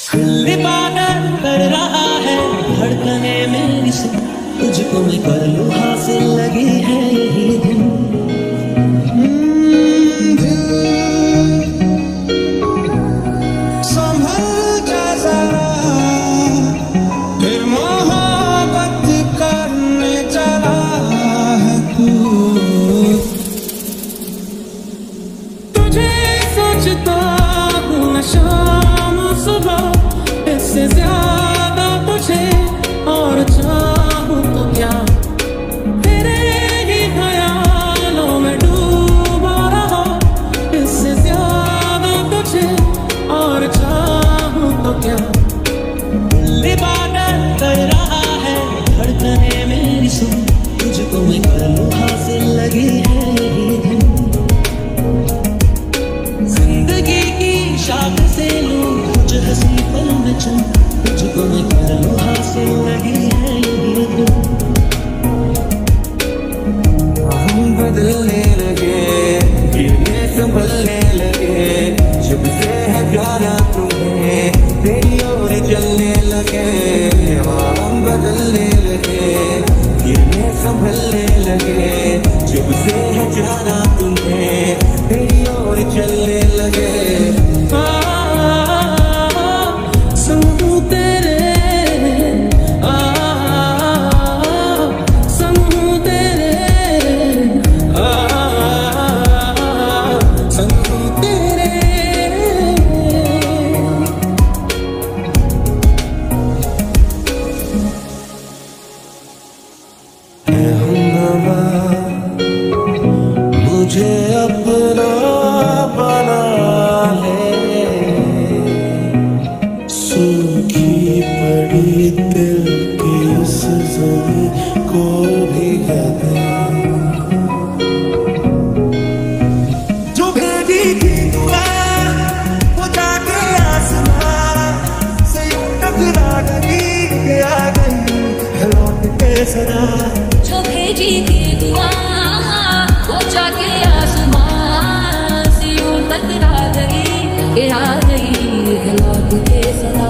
बादल कर रहा है धड़कने मेरी से, तुझको मैं कर लूं हासिल लगी है यही धुन। संभल जा जरा, फिर मोहब्बत करने चला है तू। तुझे सोचता हूँ मैं शाम सुबह, इससे ज्यादा तुझे और चाहूं तो क्या। तेरे ही ख्यालों में डूबा रहा, इससे ज्यादा तुझे और चाहूं तो क्या। दिल बादल कर रहा है धड़कने मेरी सुन, तुझको मैं कर लूं हासिल लगी है यही धुन। जिंदगी की शाख से लूं कुछ हंसी पल में चुन, तुझको मैं कर लूं हासिल लगी है यही धुन। हम बदलने लगे, गिरने संभलने लगे, जब से है प्यारा तुम्हें तेरी ओर चलने लगे। हम बदलने लगे, गिरने संभलने लगे, जब से है प्यारा तुम्हें तेरी ओर चलने लगे। मुझे अपना बना ले, सूखी पड़ी दिल की इस ज़मीं को भीगा दे। जो भेजी थी दुआ वो जाके आसमां से यूं टकरा गई कि आ गई लौट के सदा। जो भेजी थी दुआ वो जाके आसमां से यूं टकरा गई कि आ गई लौट के सदा।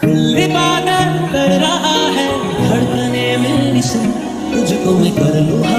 बादल कर रहा है धड़कने मेरी सुन, तुझको मैं कर लूं